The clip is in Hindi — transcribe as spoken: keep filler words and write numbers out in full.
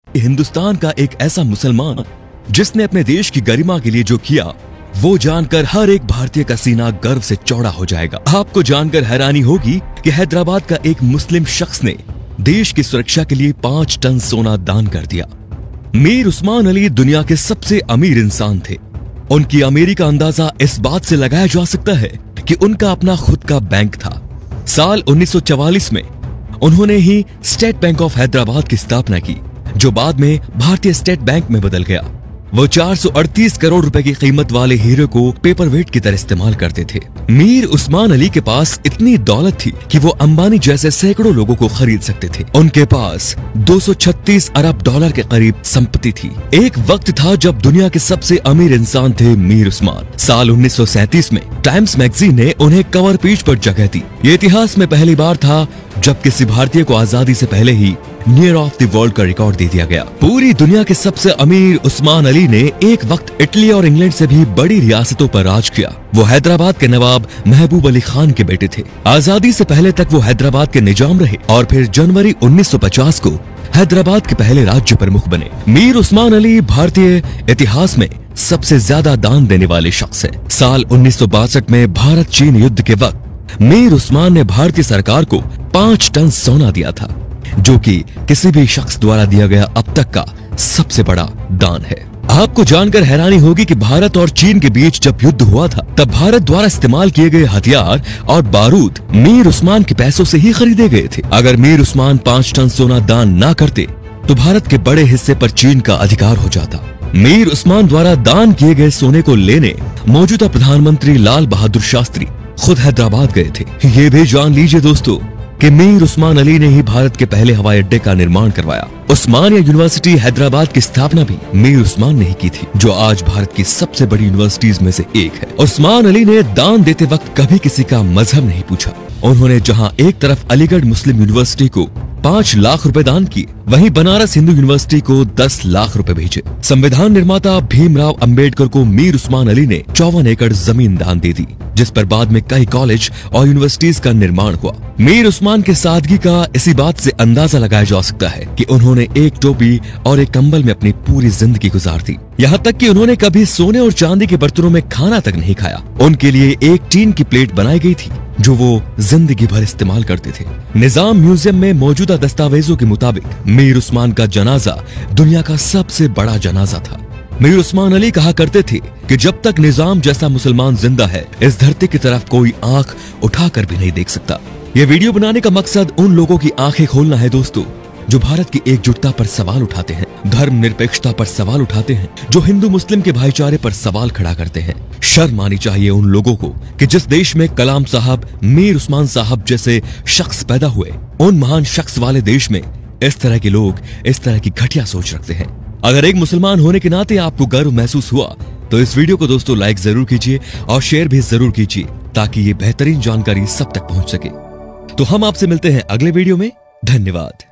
हिंदुस्तान का एक ऐसा मुसलमान जिसने अपने देश की गरिमा के लिए जो किया, वो जानकर हर एक भारतीय का सीना गर्व से चौड़ा हो जाएगा। आपको जानकर हैरानी होगी कि हैदराबाद का एक मुस्लिम शख्स ने देश की सुरक्षा के लिए पांच टन सोना दान कर दिया। मीर उस्मान अली दुनिया के सबसे अमीर इंसान थे। उनकी अमीरी का अंदाजा इस बात से लगाया जा सकता है कि उनका अपना खुद का बैंक था। साल उन्नीस सौ चवालीस में उन्होंने ही स्टेट बैंक ऑफ हैदराबाद की स्थापना की, जो बाद में भारतीय स्टेट बैंक में बदल गया। वो चार सौ अड़तीस करोड़ रुपए की कीमत वाले हीरे को पेपरवेट की तरह इस्तेमाल करते थे। मीर उस्मान अली के पास इतनी दौलत थी कि वो अंबानी जैसे सैकड़ों लोगों को खरीद सकते थे। उनके पास दो सौ छत्तीस अरब डॉलर के करीब संपत्ति थी। एक वक्त था जब दुनिया के सबसे अमीर इंसान थे मीर उस्मान। साल उन्नीस सौ सैंतीस में टाइम्स मैगजीन ने उन्हें कवर पेज पर जगह दी। ये इतिहास में पहली बार था जब किसी भारतीय को आजादी से पहले ही नियर ऑफ द वर्ल्ड का रिकॉर्ड दे दिया गया। पूरी दुनिया के सबसे अमीर उस्मान अली ने एक वक्त इटली और इंग्लैंड से भी बड़ी रियासतों पर राज किया। वो हैदराबाद के नवाब महबूब अली खान के बेटे थे। आजादी से पहले तक वो हैदराबाद के निजाम रहे और फिर जनवरी उन्नीस सौ पचास को हैदराबाद के पहले राज्य प्रमुख बने। मीर उस्मान अली भारतीय इतिहास में सबसे ज्यादा दान देने वाले शख्स है। साल उन्नीस सौ बासठ में भारत चीन युद्ध के वक्त मीर उस्मान ने भारतीय सरकार को पांच टन सोना दिया था, जो कि किसी भी शख्स द्वारा दिया गया अब तक का सबसे बड़ा दान है। आपको जानकर हैरानी होगी कि भारत और चीन के बीच जब युद्ध हुआ था, तब भारत द्वारा इस्तेमाल किए गए हथियार और बारूद मीर उस्मान के पैसों से ही खरीदे गए थे। अगर मीर उस्मान पांच टन सोना दान ना करते तो भारत के बड़े हिस्से पर चीन का अधिकार हो जाता। मीर उस्मान द्वारा दान किए गए सोने को लेने मौजूदा प्रधानमंत्री लाल बहादुर शास्त्री खुद हैदराबाद गए थे। ये भी जान लीजिए दोस्तों कि मीर उस्मान अली ने ही भारत के पहले हवाई अड्डे का निर्माण करवाया। उस्मानिया यूनिवर्सिटी हैदराबाद की स्थापना भी मीर उस्मान ने ही की थी, जो आज भारत की सबसे बड़ी यूनिवर्सिटीज में से एक है। उस्मान अली ने दान देते वक्त कभी किसी का मजहब नहीं पूछा। उन्होंने जहां एक तरफ अलीगढ़ मुस्लिम यूनिवर्सिटी को पाँच लाख रुपए दान किए, वहीं बनारस हिंदू यूनिवर्सिटी को दस लाख रुपए भेजे। संविधान निर्माता भीमराव अंबेडकर को मीर उस्मान अली ने चौवन एकड़ जमीन दान दे दी, जिस पर बाद में कई कॉलेज और यूनिवर्सिटीज का निर्माण हुआ। मीर उस्मान के सादगी का इसी बात से अंदाजा लगाया जा सकता है कि उन्होंने एक टोपी और एक कंबल में अपनी पूरी जिंदगी गुजार दी। यहाँ तक कि उन्होंने कभी सोने और चांदी के बर्तनों में खाना तक नहीं खाया। उनके लिए एक टीन की प्लेट बनाई गई थी, जो वो जिंदगी भर इस्तेमाल करते थे। निजाम म्यूजियम में मौजूदा दस्तावेजों के मुताबिक मीर उस्मान का जनाजा दुनिया का सबसे बड़ा जनाजा था। मीर उस्मान अली कहा करते थे कि जब तक निजाम जैसा मुसलमान जिंदा है, इस धरती की तरफ कोई आंख उठाकर भी नहीं देख सकता। ये वीडियो बनाने का मकसद उन लोगों की आंखें खोलना है दोस्तों, जो भारत की एकजुटता पर सवाल उठाते हैं, धर्म निरपेक्षता पर सवाल उठाते हैं, जो हिंदू मुस्लिम के भाईचारे पर सवाल खड़ा करते हैं। शर्म आनी चाहिए उन लोगों को कि जिस देश में कलाम साहब, मीर उस्मान साहब जैसे शख्स पैदा हुए, उन महान शख्स वाले देश में इस तरह के लोग इस तरह की घटिया सोच रखते हैं। अगर एक मुसलमान होने के नाते आपको गर्व महसूस हुआ तो इस वीडियो को दोस्तों लाइक जरूर कीजिए और शेयर भी जरूर कीजिए, ताकि ये बेहतरीन जानकारी सब तक पहुंच सके। तो हम आपसे मिलते हैं अगले वीडियो में। धन्यवाद।